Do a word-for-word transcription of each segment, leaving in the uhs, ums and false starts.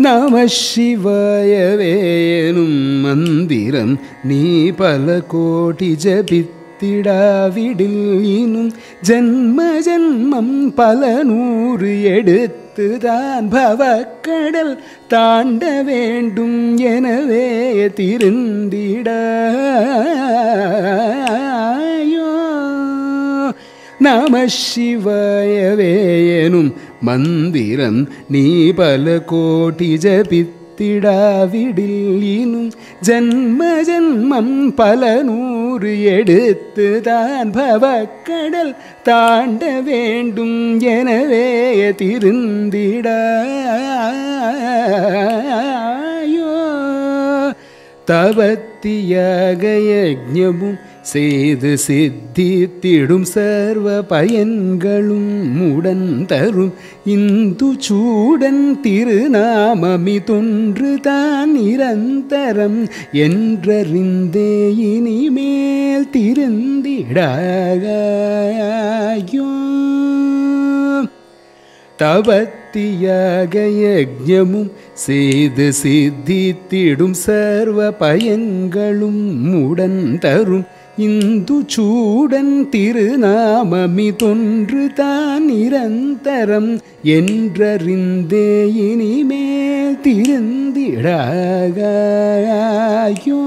நம சிவாயவேனும் மந்திரம் நீ பல கோடி ஜபித்திடாவிடில் இனும் ஜன்ம ஜன்மம் பல நூறு எடுத்து தான் பவக்கடல் தாண்ட வேண்டும் எனவே திருந்திடாயோ நம சிவாயவேனும் மந்திரம் நீ பல கோடி ஜபித்திடாவிடில் இனும் ஜன்ம ஜன்மம் பல நூறு எடுத்து தான் பவக்கடல் தாண்ட வேண்டும் எனவே திருந்திடாயோ தவத்தியாக யஜ்ஞமும் செய்து சித்தித்திடும் சர்வ பயன்களும் உடன் தரும் இந்து சூடன் திருநாமமி தொன்று தான் நிரந்தரம் என்றறிந்தே இனிமேல் திருந்திடாயோ தவத்தியாக யஜ்ஞமும் செய்து சித்தித்திடும் சர்வ பயன்களும் உடன் தரும் இந்து சூடன் திருநாமமி தொன்று தான் நிரந்தரம் என்றறிந்தே இனிமேல் திருந்திடாயோ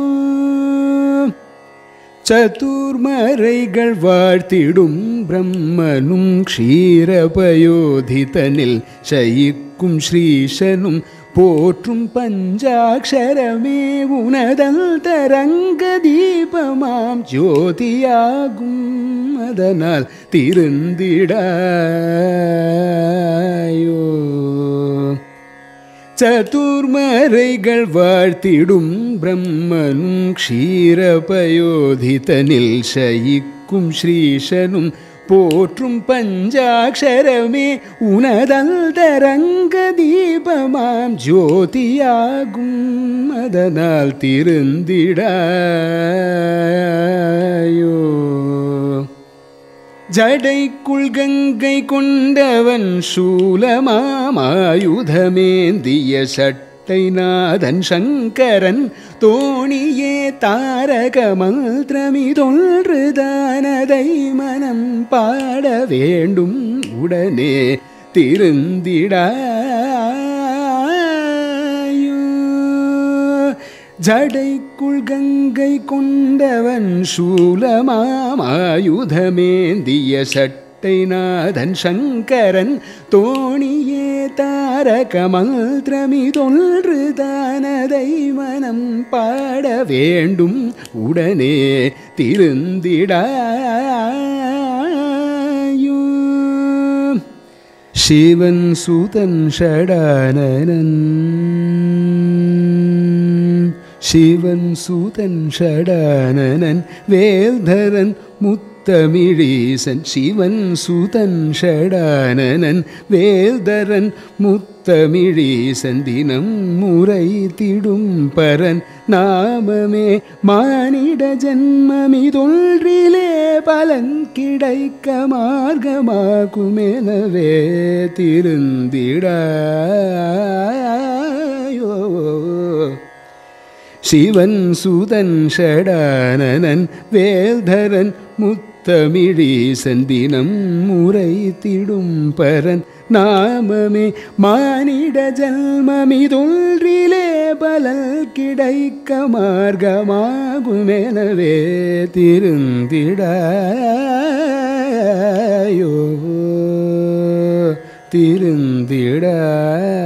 சதுர்மறைகள் வாழ்த்திடும் பிரம்மனும் க்ஷீரபயோதிதனில் சயிக்கும் ஸ்ரீஷனும் போற்றும் பஞ்சாட்சரமே உனதல் தரங்க தீபமாம் ஜோதியாகும் அதனால் திருந்திடாயோ சதுர்மறைகள் வாழ்த்திடும் பிரம்மனும் க்ஷீரபயோதிதனில் சயிக்கும் ஸ்ரீஷனும் போற்றும் பஞ்சாட்சரமே உனதல் தரங்க தீபமாம் ஜோதியாகும் அதனால் திருந்திடாயோ ஜடைக்குள் கங்கை கொண்டவன் சூலமாயுதமேந்திய சட்டை நாதன் சங்கரன் தோணியே தாரக மந்திரமிதொன்றுதானதை மனம் பாட வேண்டும் உடனே திருந்திடாயோ ஜடைக்குள் கங்கை கொண்டவன் சூலமாயுதமேந்திய சட்டை நாதன் சங்கரன் தோணியே தாரக மந்திரமிதொன்றுதானதை மனம் பாட வேண்டும் உடனே திருந்திடாயோ சிவன் சுதன் ஷடானனன் சிவன் சுதன் ஷடானனன் வேல்தரன் முத்தமிழீசன் சிவன் சுதன் ஷடானனன் வேல்தரன் முத்தமிழீசன் தினம் முறை திடும் பரன் நாமமே மானிட ஜன்மமிதொன்றிலே பலன் கிடைக்க மார்க்கமாகுமெனவே திருந்திடாயோ சிவன் சுதன் ஷடானனன் வேல்தரன் முத்தமிழீசன் தினம் முறை திடும் பரன் நாமமே மானிட ஜன்மமிதொன்றிலே பலன் கிடைக்க மார்க்கமாகுமெனவே திருந்திடாயோ திருந்திடாயோ